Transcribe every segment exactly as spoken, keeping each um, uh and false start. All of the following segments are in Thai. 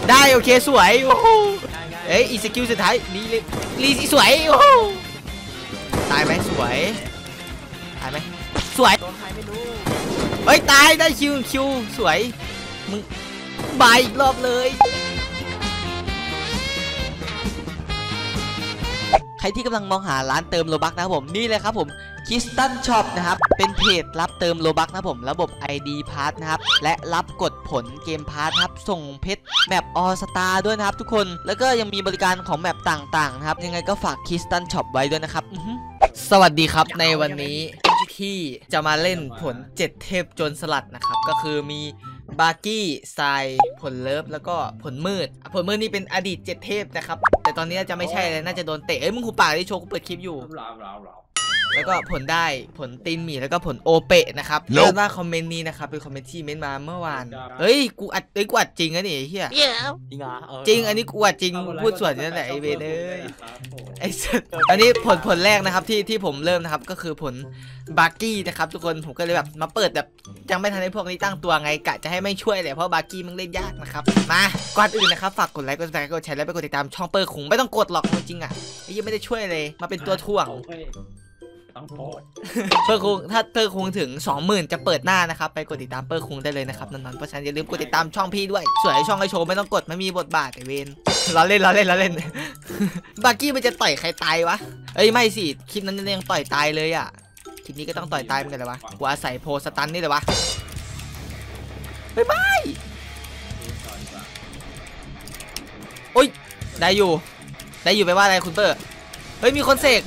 ได้โอเคสวยโอ้โหเอ้ยอีสกิลสุดท้ายรีรีสวยโอ้โหตายไหมสวยตายไหมสวยเฮ้ยตายได้คิวคิวสวยมึงบายอีกรอบเลยใครที่กำลังมองหาร้านเติมโลบัคนะครับผมนี่เลยครับผมคิสตันช็อปนะครับเป็นเพจรับเติมโลบัคนะครับผมระบบ ไอ ดี Pass นะครับและรับกดผลเกมพาร์ทครับส่งเพชรแมปออสตาด้วยนะครับทุกคนแล้วก็ยังมีบริการของแมปต่างๆนะครับยังไงก็ฝากคิสตันช็อปไว้ด้วยนะครับสวัสดีครับในวันนี้ที่จะมาเล่นผลเจ็ดเทพโจรสลัดนะครับก็คือมีบาร์กี้ทรายผลเลิฟแล้วก็ผลมืดผลมืดนี่เป็นอดีตเจ็ดเทพนะครับแต่ตอนนี้จะไม่ใช่เลยน่าจะโดนเตะเอ้ยมึงหูปากที่โชว์กูเปิดคลิปอยู่แล้วก็ผลได้ผลตีนหมีแล้วก็ผลโอเปะนะครับเริ่มว่าคอมเมนต์นี้นะครับเป็นคอมเมนต์ที่เม้นมาเมื่อวานเฮ้ยกูอัดเอ้ยกูอัดจริงนะนี่เฮียจริงเหรอจริงอันนี้กูอัดจริงพูดส่วนนั่นแหละไอเวเนยไอ้สัสอันนี้ผลผลแรกนะครับที่ที่ผมเริ่มนะครับก็คือผลบาร์กี้นะครับทุกคนผมก็เลยแบบมาเปิดแบบยังไม่ทันให้พวกนี้ตั้งตัวไงกะจะให้ไม่ช่วยเลยเพราะบาร์กี้มันเล่นยากนะครับมาก่อนอื่นนะครับฝากกดไลค์กดแชร์กดแชร์แล้วไปกดติดตามช่องเปอร์คุงไม่ต้องกดหรอกจริงอ่ะไอ้ยังไม่ได้ช่วยเลยมาเป็นตัวถ่วงเปอร์คุงถ้าเปอร์คุงถึง สองหมื่น จะเปิดหน้านะครับไปกดติดตามเปอร์คุงได้เลยนะครับนั้นๆเพราะฉะนั้นอย่าลืมกดติดตามช่องพี่ด้วยสวยช่องไอโชว์ไม่ต้องกดไม่มีบทบาทไอเวนล้อเล่นล้อเล่นล้อเล่นบาร์กี้มันจะต่อยใครตายวะเอ้ยไม่สิคลิปนั้นยังต่อยตายเลยอ่ะคลิปนี้ก็ต้องต่อยตายเหมือนกันเลยวะกูอาศัยโพสตันนี่เลยวะบ๊ายบายโอ้ยได้อยู่ได้อยู่ไปว่าอะไรคุณเปอร์เฮ้ยมีคนเสก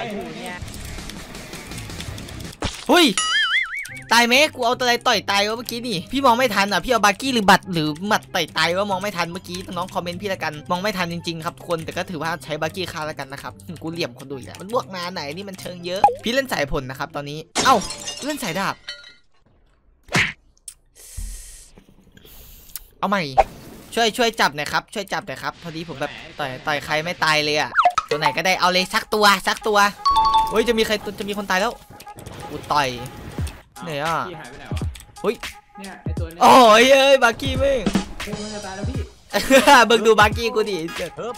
เฮ้ยตายไหมกูเอาอะไรต่อยตายวะเมื่อกี้นี่พี่มองไม่ทันอ่ะพี่เอาบาร์กี้หรือบัตรหรือหมัดต่อยตายวะมองไม่ทันเมื่อกี้น้องคอมเมนต์พี่ละกันมองไม่ทันจริงๆครับคนแต่ก็ถือว่าใช้บาร์กี้ฆ่าละกันนะครับกูเหลี่ยมคนดูอีกแล้วมันบวกนานไหนนี่มันเชิงเยอะพี่เล่นสายผลนะครับตอนนี้เอ้าเล่นสายดาบเอาใหม่ช่วยช่วยจับหน่อยครับช่วยจับหน่อยครับพอดีผมแบบต่อยต่อยใครไม่ตายเลยอ่ะตัวไหนก็ได้เอาเลยสักตัวสักตัวเฮ้ยจะมีใครจะมีคนตายแล้วกูต่อยเนี่ยอ่ะเฮ้ยเนี่ยไอตัวนี้โอ้ยเอ้ยบาร์กี้มึงมึงจะตายแล้วพี่เบิ่งดูบาร์กี้กูดิเจ็บเฮ้ย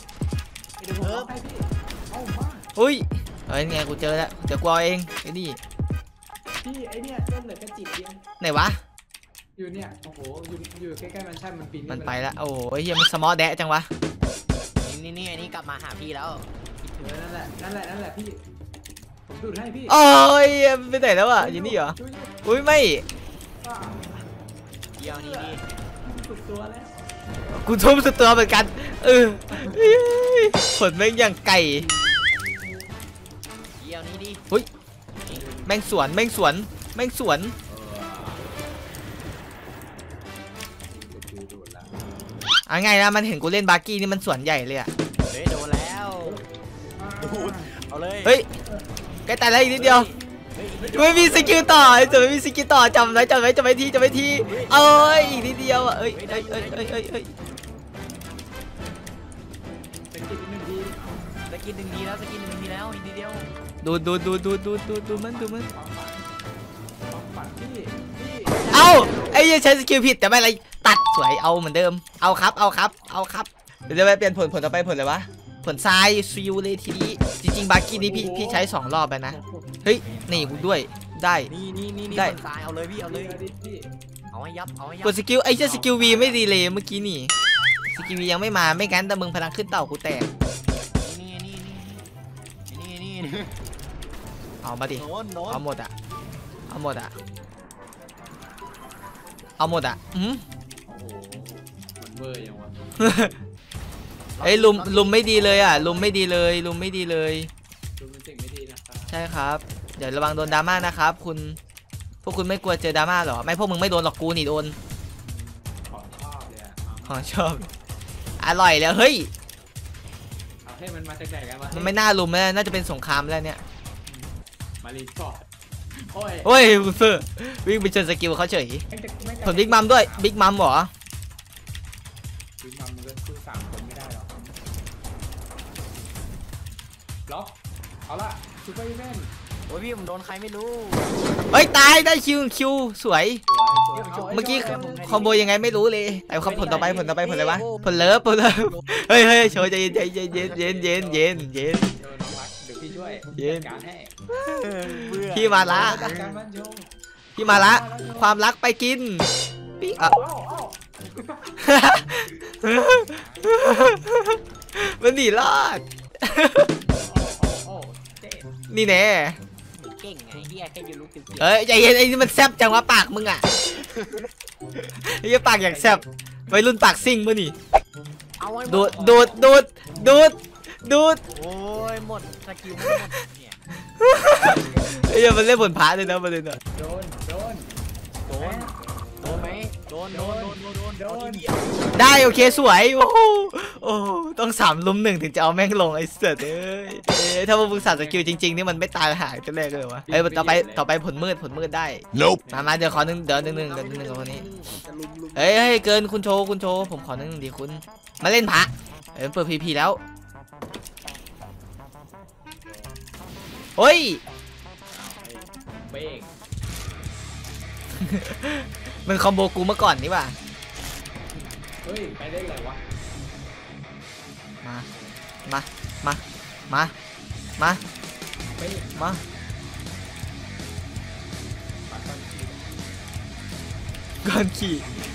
เฮ้ยเฮ้ยไงกูเจอแล้วเดี๋ยวกูเอาเองไอ้นี่พี่ไอเนี่ยต้นเหลือแค่จิตเดียวไหนวะอยู่เนี่ยโอ้โหอยู่อยู่ใกล้ๆมันใช่มันปีนมันไปแล้วโอ้ยเฮียมันสมอแดะจังวะนี่นี่อันนี้กลับมาหาพี่แล้วนั่นแหละนั่นแหละนั่นแหละพี่ผมดูให้พี่โอ้ยไปไหนแล้วอ่ะอยู่นี่เหรออุ้ยไม่เดี๋ยวนี่นี่สุดตัวแล้วกูทุ่มสุดตัวเหมือนกันเออผลแม่งอย่างไก่เดี๋ยวนี่ดิเฮ้ยแม่งสวนแม่งสวนแม่งสวนอ่ะไงนะมันเห็นกูเล่นบาร์กี้นี่มันสวนใหญ่เลยอ่ะเฮ้ยโดนแล้วเอาเลยเฮ้ยใกล้ตายแล้วอีกนิดเดียวไม่มีสกิลต่อจะไม่มีสกิลต่อจำไว้จำไว้จำไว้ทีจำไว้ทีเอ้ยอีกนิดเดียวอ่ะเอ้ยเอ้ยเอ้ยเอ้ยเอ้ยเอ้ยสกิลหนึ่งทีสกิลหนึ่งทีแล้วสกิลหนึ่งทีแล้วอีกนิดเดียวดูดูดูดูดูดูดูมันดูมันเอ้าไอ้ยังใช้สกิลผิดแต่ไม่อะไรตัดสวยเอาเหมือนเดิมเอาครับเอาครับเอาครับเดี๋ยวจะไปเปลี่ยนผลผลต่อไปผลเลยวะผลทรายซิวเลยทีนี้จริงๆบาร์กี้นี้พี่พี่ใช้สองรอบไปนะเฮ้ยนี่กูด้วยได้นี่นี่นี่ได้ทรายเอาเลยพี่เอาเลยเอาให้ยับเอาให้ยับกดสกิลไอ้เจ้าสกิลวีไม่ดีเลยเมื่อกี้นี่สกิลวียังไม่มาไม่งั้นแต่มึงพลังขึ้นเต่ากูแตกนี่นี่นี่นี่นี่เอามาดิเอาหมดอะเอาหมดอะเอาหมดอ่ะอืมเบอร์ยังวะเอ้ยลุมลุมไม่ดีเลยอ่ะลุมไม่ดีเลยลุมไม่ดีเลยลุมเป็นสิ่งไม่ดีนะครับใช่ครับเดี๋ยวระวังโดนดราม่านะครับคุณพวกคุณไม่กลัวเจอดราม่าหรอไม่พวกมึงไม่โดนหรอกกูนี่โดนของชอบเลยอ่ะของชอบอร่อยแล้วเฮ้ยเอาให้มันมาจากไหนกันวะมันไม่น่าลุมแล้วน่าจะเป็นสงครามแล้วเนี่ยมารีสอร์ทโอ้ยบุเฟอร์วิ่งไปเจอสกิลเขาเฉยผลบิ๊กมัมด้วยบิ๊กมัมเหรอบิ๊กมัมมันก็สู้สามคนไม่ได้หรอกล็อกเอาละซูเปอร์อีเวนต์โอ้ยพี่ผมโดนใครไม่รู้เฮ้ยตายได้คิวคิวสวยเมื่อกี้คอมโบยังไงไม่รู้เลยไอ้คำผลต่อไปผลต่อไปผลอะไรวะผลเลิฟผลเลิฟเฮ้ยเฮ้ยโชว์ใจเย็นใจเย็นเย็นเย็นเย็นเย็นเย็นเดี๋ยวพี่ช่วยเย็นการให้พี่มาละจัดการมันโชว์พี่มาละความรักไปกินพี่อ่ะมันหนีรอดโอ้เจ๊นี่แน่เก่งไงเฮียแค่ยูรู้เก่งเฮ้ยใจเย็นไอ้นี่มันแซบจังวะปากมึงอ่ะไอ้เหี้ยปากอย่างแซบวัยรุ่นปากซิ่งป่ะนี่เอาไว้ดูดดูดดูดดูดดูดโอ้ยหมดสกิลไม่หมดเนี่ยไอ้เหี้ยมันเล่นบนพาเลยนะมันเลยนะโดนโดนโดนโดนไหมโดนโดนโดนโดนโดนโดนได้โอเคสวยโอ้โหโอ้โหต้องสามลุมหนึ่งถึงจะเอาแม่งลงไอ้เสือเอ้ยเอ้ยถ้ามึงสัตว์สกิลจริงๆนี่มันไม่ตายหายแต่แรกเลยวะเอ้ยต่อไปต่อไปผลมืดผลมืดได้ Nope มามาเดี๋ยวขอหนึ่งเดี๋ยวหนึ่งหนึ่งเดี๋ยวหนึ่งหนึ่งคนนี้จะลุมลุมเฮ้ยเฮ้ยเกินคุณโชว์คุณโชว์ผมขอหนึ่งหนึ่งดีคุณมาเล่นพระเออเปิดพีพีแล้วโอ้ยเบรกมันคอมโบกูเมื่อก่อนนี่ป่ะเฮ้ยไปได้เลยวะมามามามามาเบรกมาปัดตอนขี่ก่อนขี่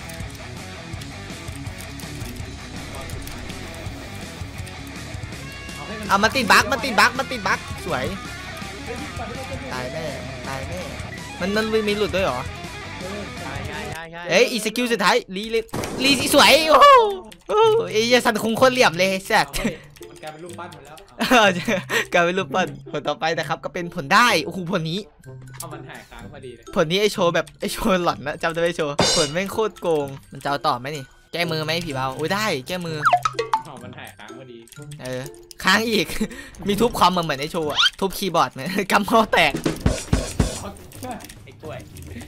เอามาติดบั๊กมาติดบั๊กมาติดบั๊กสวยตายแน่ตายแน่มันมันมีหลุดด้วยเหรอใช่ใช่ใช่ใช่เอ้ยอีสกิลสุดท้ายรีเลยรีสิสวยโอ้โหโอ้โหไอ้ยสันคงโคตรเหลี่ยมเลยแซ่บมันกลายเป็นรูปปั้นหมดแล้วกลายเป็นรูปปั้นผลต่อไปนะครับก็เป็นผลได้โอ้โหผลนี้เอามันหายค้างพอดีเลยผลนี้ไอโชว์แบบไอโชว์หล่อนนะจำได้ไหมโชว์ผลแม่งโคตรโกงมันจะเอาต่อไหมนี่แก้มือไหมผีเบาโอ้ยได้แก้มือเอามันหายค้างพอดีเออค้างอีก มีทุบคอมเหมือนไอโชว์อะทุบคีย์บอร์ดเหมือน กำเมาแตกไอ้กล้วย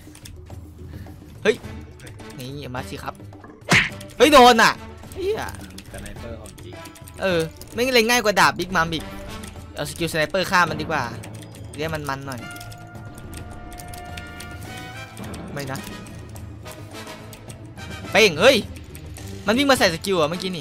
นี่มาสิครับเฮ้ยโดนอ่ะเฮียสไนเปอร์ของจริงเออไม่งเล่นง่ายกว่าดาบบิ๊กมัมอีกเอาสกิลสไนเปอร์ฆ่ามันดีกว่าเรียกมันมันหน่อยไม่นะเป้งเฮ้ยมันวิ่งมาใส่สกิลอ่ะเมื่อกี้นี่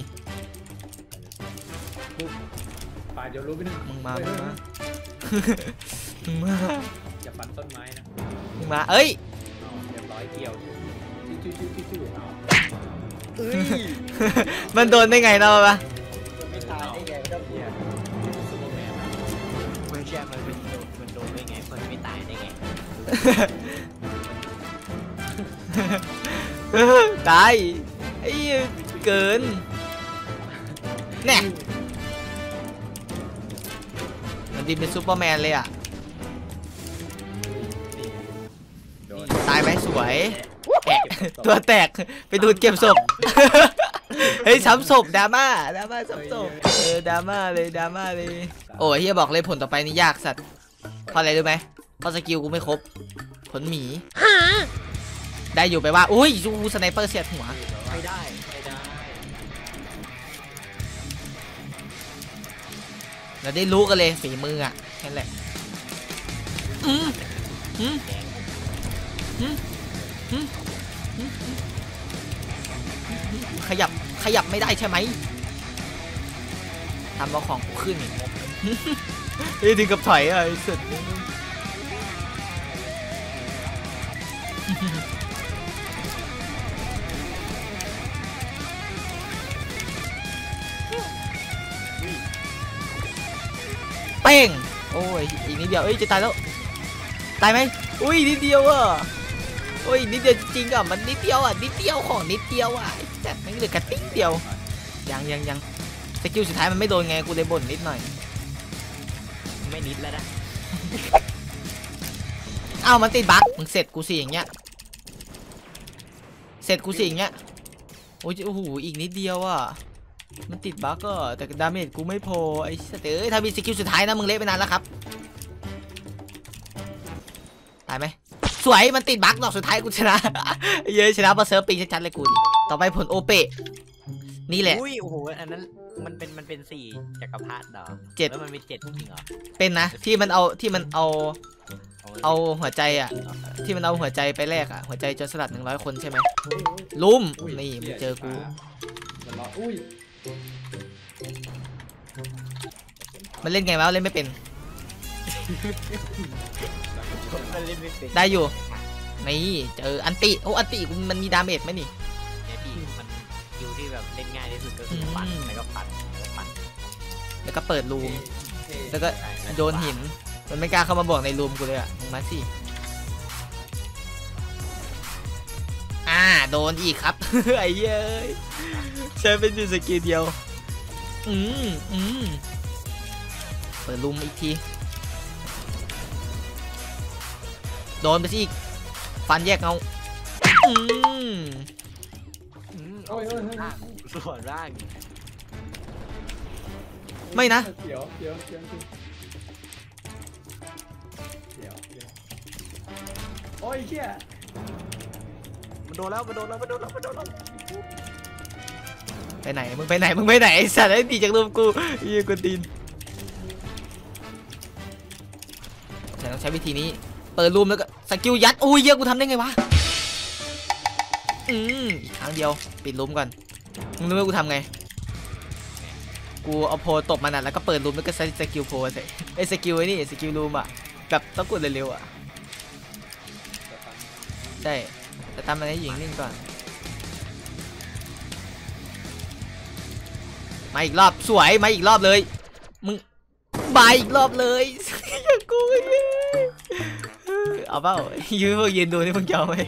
ป่าเดี๋ยวรู้ไปหนึ่งมึงมามึงมา มึงมาอย่าฟันต้นไม้นะมึงมาเอ้ยเอาเรียบร้อยเกี่ยวจิ้วจิ้วจิ้วจิ้วเอาเอ้ยมันโดนได้ไงเราปะไม่ตายได้ไงก็เฮียซูเปอร์แมนไม่ใช่มันเป็นโดนมันโดนได้ไงมันไม่ตายได้ไงตายไอ้เหี้ยเกินแน่มันดีเป็นซูเปอร์แมนเลยอ่ะโดนตายไหมสวยแอะตัวแตกไปดูดเก็บศพ เฮ้ยซ้ำศพดราม่าดราม่าซ้ำศพเออดราม่าเลยดราม่าเลยโอ้ยเฮียบอกเลยผลต่อไปนี่ยากสัตว์เพราะอะไรรู้ไหมเพราะสกิลกูไม่ครบผลหมีได้อยู่ไปว่าอุ้ยซูสไนเปอร์เสียดหัวไม่ได้ไม่ได้เราได้รู้กันเลยฝีมืออ่ะแค่นั้นแหละอืมอืมอืมอืมอืมขยับขยับไม่ได้ใช่ไหมทำเอาของกูขึ้นอีก เฮ้ยถึงกับถอยอ่ะไอ้สุดเป้งโอ้ยอีกนิดเดียวเอ้ยจะตายแล้วตายไหมอุ้ยนิดเดียวอ่ะโอ้ยนิดเดียวจริงๆอ่ะมันนิดเดียวอ่ะนิดเดียวของนิดเดียวอ่ะแต่ไม่เหลือกระติ๊งเดียวยังยังยังสกิลสุดท้ายมันไม่โดนไงกูเลยบ่นนิดหน่อยไม่นิดแล้วนะอ้าวมันติดบั๊กมึงเสร็จกูสิอย่างเงี้ยเสร็จกูสิอย่างเงี้ยโอ้ยโอ้โหอีกนิดเดียวอ่ะมันติดบั๊กก็แต่ดาเมจกูไม่พอไอ้สัตว์เอ้ยถ้ามีสกิลสุดท้ายนะมึงเละไปนานแล้วครับตายไหมสวยมันติดบั๊กดอกสุดท้ายกูชนะ เย้ชนะมาเซิร์ฟปิงชัดๆเลยกูดิต่อไปผลโอเปะนี่แหละอุ้ยโอ้โหอันนั้นมันเป็นมันเป็นสี่จักรพรรดิเหรอเจ็ดแล้วมันมีเจ็ดจริงเหรอเป็นนะที่มันเอาที่มันเอาเอาหัวใจอ่ะที่มันเอาหัวใจไปแลกอ่ะหัวใจโจรสลัดหนึ่งร้อยคนใช่ไหมลุมนี่มึงเจอกูมันรออุ้ยมันเล่นไงวะเล่นไม่เป็นมันเล่นไม่เป็นได้อยู่นี่เจออันติโอ้อันติมันมีดาเมจไหมนี่เนี่ยพี่มันคิวที่แบบเล่นง่ายที่สุดก็คือปั่นอืมแล้วก็ปั่นแล้วก็ปั่นแล้วก็เปิดรูมเท่แล้วก็ใช่แล้วโยนหินมันไม่กล้าเข้ามาบอกในรูมกูเลยอ่ะมึงมาสิอ่าโดนอีกครับ ไอ้เย้ยใช้เป็นอยู่สกิลเดียวอืมอืมเปิดรูมอีกทีโดนไปสิอีกฟันแยกเงาอืมอืมโอ้ยโอ้ยโอ้ยร่างส่วนร่างไม่นะเดี๋ยวเดี๋ยวเดี๋ยวเดี๋ยวเดี๋ยวโอ้ยเชี่ยมันโดนแล้วมันโดนแล้วมันโดนแล้วมันโดนแล้วไปไหนมึงไปไหนมึงไปไหนไอ้สัตว์ไอ้ตีจากรูมกูยี่กูตีนแต่ต้องใช้วิธีนี้เปิดรูมแล้วก็สกิลยัดอุ้ยเยอะกูทำได้ไงวะอืมอีกครั้งเดียวปิดรูมก่อนมึงรู้ไหมกูทำไงกูเอาโพตบมันอ่ะแล้วก็เปิดรูมแล้วก็ใช้สกิลโพใส่ไอ้สกิลไอ้นี่สกิลรูมอ่ะแบบต้องกดเร็วๆอ่ะใช่แต่ตามมันให้หญิงนิ่งก่อนมาอีกรอบสวยมาอีกรอบเลยมึงบายอีกรอบเลย อย่ากูไอ้เหี้ยเอาเปล่ายืนพวกยืนดูนี่มึงจะเอาไหม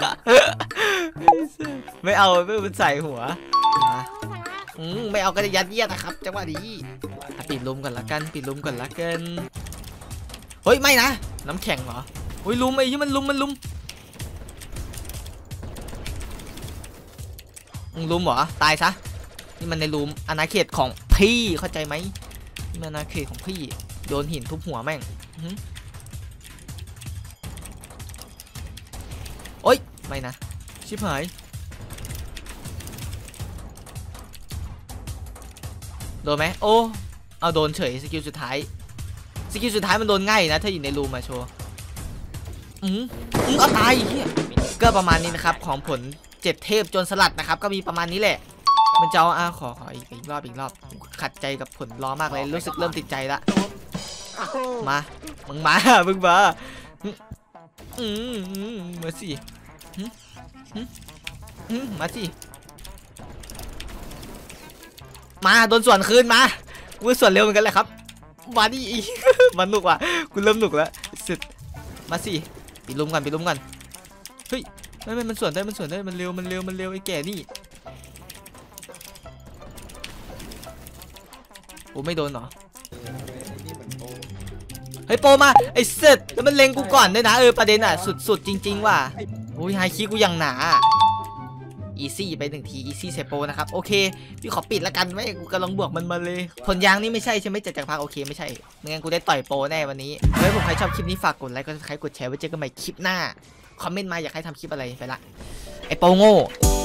ไม่เอาไม่มันใส่หัวมาอืมไม่เอาก็จะยัดเยียดนะครับจังหวะนี้อ่ะปิดลุมก่อนละกันปิดลุมก่อนละกันเฮ้ยไม่นะน้ำแข็งเหรอเฮ้ยลุมไอ้ยี่มันลุมมันลุมมึงลุมเหรอตายซะนี่มันในลุมอาณาเขตของพี่เข้าใจไหมนี่มันอาณาเขตของพี่โดนหินทุบหัวแม่งโอ๊ยไม่นะชิบหายโดนไหมโอ้เอาโดนเฉยสกิลสุดท้ายสกิลสุดท้ายมันโดนง่ายนะถ้าอยู่ในรูมมาโชว์อืมอืมเอาตายเฮียก็ประมาณนี้นะครับของผลเจ็ดเทพโจรสลัดนะครับก็มีประมาณนี้แหละมันจะเอาอ่ะขอขออีกอีกรอบอีกรอบขัดใจกับผลล้อมากเลยรู้สึกเริ่มติดใจละมามึงมามึงมาอืมอืมมาสิอืมมาสิมาโดนส่วนคืนมากูส่วนเร็วเหมือนกันแหละครับมาดิ มันหนุกว่ะกูเริ่มหนุกแล้วสุดมาสิปิดลุมกันปิดลุมกันเฮ้ยไม่ไม่มันส่วนได้มันส่วนได้มันเร็วมันเร็วมันเร็วไอ้แก่นี่โอ้ไม่โดนเหรอเฮ้ยโปมาไอ้เสร็จแล้วมันเล็งกูก่อนด้วยนะเออประเด็นอ่ะสุดสุดจริงๆว่ะโอ้ยไฮคีกูยังหนาอีซี่ไปหนึ่งทีอีซี่เซโปนะครับโอเคพี่ขอปิดละกันไม่กูกำลังบวกมันมาเลยผลยางนี่ไม่ใช่ใช่ไหมจัดจากพักโอเคไม่ใช่ไม่งั้นกูได้ต่อยโปแน่วันนี้เฮ้ยผมใครชอบคลิปนี้ฝากกดไลค์กดซับสไครป์กดแชร์ไว้เจอกันใหม่คลิปหน้าคอมเมนต์มาอยากให้ทำคลิปอะไรไปละไอโปโง่